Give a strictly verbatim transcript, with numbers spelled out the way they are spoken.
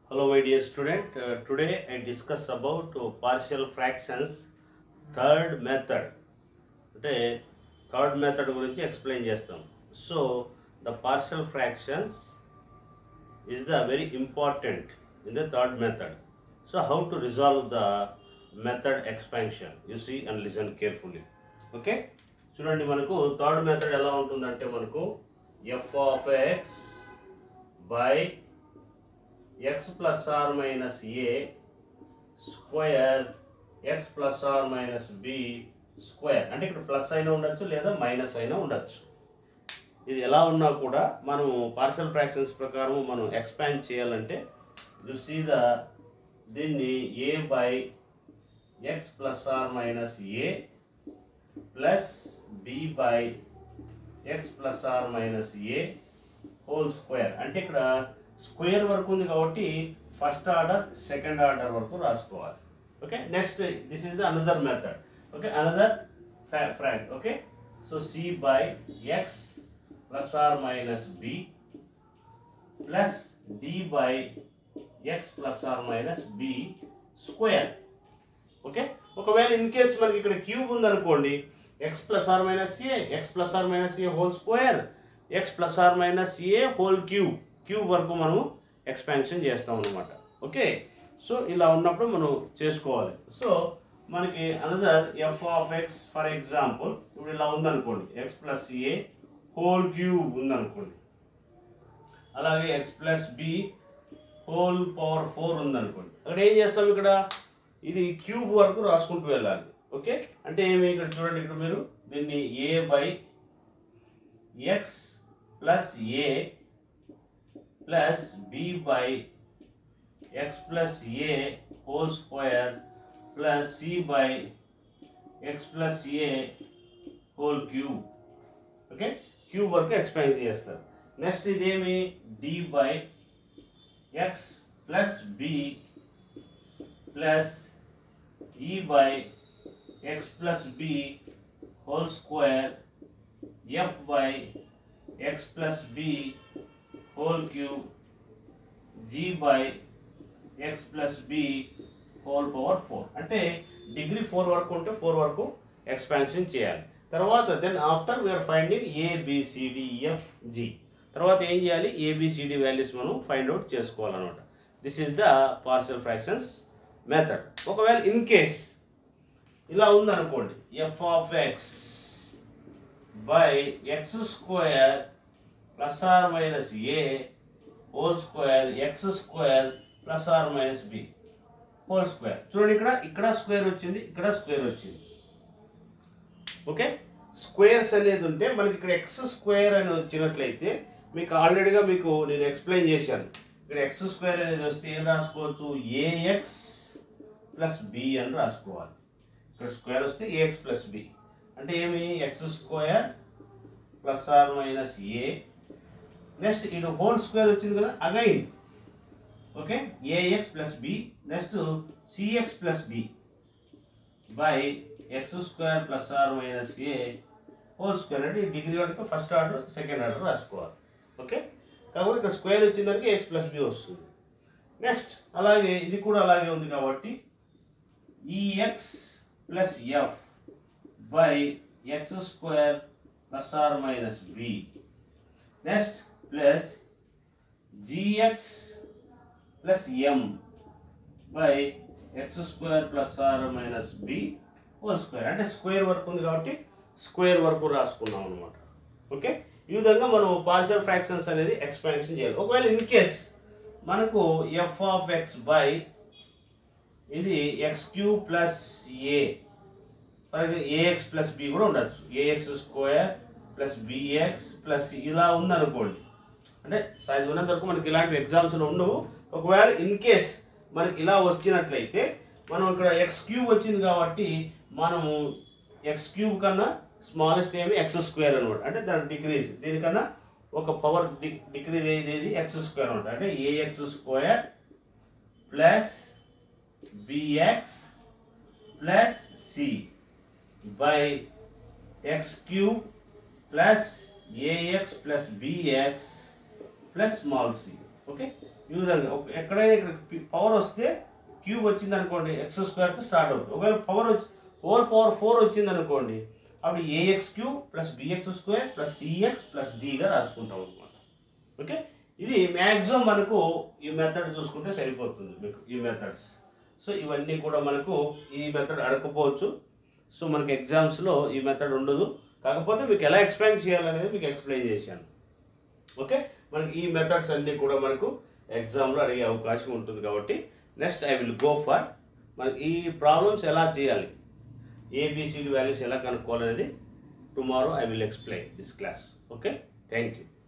Hello my dear student, uh, today I discuss about uh, partial fractions third method. అంటే third method గురించి explain చేస్తాం. So the partial fractions is the very important in the third method. So how to resolve the method expansion? You see and listen carefully. Okay? చూడండి మనకు third method ఎలా ఉంటుందంటే మనకు f of x by x plus or minus a square x plus or minus b square అంటే ఇక్కడ plus అయినా ఉండొచ్చు లేదా మైనస్ అయినా ఉండొచ్చు. ఇది ఎలా ఉన్నా కూడా మనం పార్షియల్ ఫ్రాక్షన్స్ ప్రకారం మనం ఎక్స్పాండ్ చేయాలంటే యు సీ ద దీన్ని a by x plus or minus a plus b by x plus or minus a whole square అంటే ఇక్కడ స్క్వేర్ వరకు ఉంది కాబట్టి ఫస్ట్ ఆర్డర్ సెకండ్ ఆర్డర్ వరకు రాసుకోవాలి. Okay, next this is the another method. Okay, another ఫ్రాక్. Okay, so c by x plus or minus b plus d by x plus or minus b square. Okay, ఒకవేళ in case మనకి ఇక్కడ cube ఉందనుకోండి, x plus or minus a x plus or minus a whole square x plus or minus a whole cube cube వరకు మనము expansion చేస్తాం అన్నమాట. Okay, so ఇలా ఉన్నప్పుడు మనం చేసుకోవాలి. సో మనకి another f of x for example ఇప్పుడు ఇలా ఉందనుకోండి, x plus a whole cube ఉందనుకోండి, అలాగే x plus b whole power four ఉందనుకోండి. అక్కడ ఏం చేస్తాం, ఇక్కడ ఇది క్యూబ్ వరకు రాసుకుంటూ వెళ్ళాలి. ఓకే, అంటే ఏమి ఇక్కడ చూడండి, ఇక్కడ మీరు దీన్ని a by x plus a plus b by x plus a whole square plus c by x plus a whole cube. Okay, cube వరకు ఎక్స్పాండ్ చేస్తారు. నెక్స్ట్ ఇదేమి d by x plus b plus e by x plus b whole square f by x plus b whole cube g by x plus b whole power four. అంటే degree four వరకు ఉంటే four వరకు expansion చేయాలి. తర్వాత then after we are finding A B C D F G. తర్వాత ఏం చేయాలి, A B C D values మనం ఫైండ్ అవుట్ చేసుకోవాలన్నమాట. This is the partial fractions method. ఒకవేళ ఇన్ కేస్ ఇలా ఉందనుకోండి, f of x by x square plus or minus a whole square x square plus or minus b whole square. చూడండి, ఇక్కడ ఇక్కడ square వచ్చింది, ఇక్కడ square వచ్చింది. ఓకే, స్క్వేర్స్ అనేది ఉంటే మనకి ఇక్కడ ఎక్స్ స్క్వేర్ అని వచ్చినట్లయితే మీకు ఆల్రెడీగా మీకు నేను ఎక్స్ప్లెయిన్ చేశాను. ఇక్కడ ఎక్స్ స్క్వేర్ అనేది వస్తే ఏం రాసుకోవచ్చు, ఏఎక్స్ ప్లస్ బి అని రాసుకోవాలి. ఇక్కడ స్క్వేర్ వస్తే ఏఎక్స్ ప్లస్ బి అంటే ఏమి, x square plus or minus a. Next ఇటు హోల్ స్క్వేర్ వచ్చింది కదా again. Okay, a x plus b next c x plus d by x square plus or minus a whole square అంటే ఈ degree వరకు first order second order రాసుకోవాలి. Okay, కాకపోతే ఇక్కడ square వచ్చిందానికి ఎక్స్ ప్లస్ బి వస్తుంది. నెక్స్ట్ అలాగే ఇది కూడా అలాగే ఉంది కాబట్టి e x plus f by x square plus or minus b next plus g x plus m by x square plus or minus b whole square అంటే స్క్వేర్ వరకు ఉంది కాబట్టి స్క్వేర్ వరకు రాసుకున్నాం అనమాట. ఓకే, ఈ విధంగా మనం పార్షియల్ ఫ్రాక్షన్స్ అనేది ఎక్స్పాన్షన్ చేయాలి. ఒకవేళ ఇన్ కేస్ మనకు ఎఫ్ ఆఫ్ ఎక్స్ బై ఇది x q plus a a x plus b కూడా ఉండొచ్చు, a x square plus b x plus ఇలా ఉందనుకోండి. అంటే సైజ్ ఉన్నంత వరకు మనకి ఇలాంటి ఎగ్జామ్స్లో ఉండవు. ఒకవేళ ఇన్ కేస్ మనకి ఇలా వచ్చినట్లయితే మనం ఇక్కడ ఎక్స్ క్యూబ్ వచ్చింది కాబట్టి మనము ఎక్స్ క్యూబ్ కన్నా స్మాలెస్ట్ ఏమి ఎక్స్ స్క్వేర్ అనమాట. అంటే దాని డిక్రీజ్ దీనికన్నా ఒక పవర్ డి డిక్రీజ్ అయ్యేది ఎక్స్ స్క్వేర్ అనమాట. అంటే a x square plus b x plus c by x cube plus a x plus b x plus small c. Okay, ఈ విధంగా ఒక- ఎక్కడైనా ఇక్కడ పవర్ వస్తే క్యూబ్ వచ్చింది అనుకోండి ఎక్స్ స్క్వేర్తో స్టార్ట్ అవుతుంది. ఒకవేళ పవర్ వచ్చి హోల్ పవర్ ఫోర్ వచ్చింది అనుకోండి అప్పుడు a x cube plus b x square plus c x plus డిగా రాసుకుంటాం అనమాట. ఓకే, ఇది మ్యాక్సిమం మనకు ఈ మెథడ్ చూసుకుంటే సరిపోతుంది మీకు ఈ మెథడ్స్. సో ఇవన్నీ కూడా మనకు ఈ మెథడ్ అడగకపోవచ్చు. సో మనకి ఎగ్జామ్స్లో ఈ మెథడ్ ఉండదు, కాకపోతే మీకు ఎలా ఎక్స్ప్లెయిన్ చేయాలనేది మీకు ఎక్స్ప్లెయిన్ చేశాను. ఓకే, మనకి ఈ మెథడ్స్ అన్నీ కూడా మనకు ఎగ్జామ్లో అడిగే అవకాశం ఉంటుంది. కాబట్టి next I will go for మనకి ఈ ప్రాబ్లమ్స్ ఎలా చేయాలి, ఏబిసిడి వాల్యూస్ ఎలా కనుక్కోవాలనేది tomorrow I will explain this class. Okay, thank you.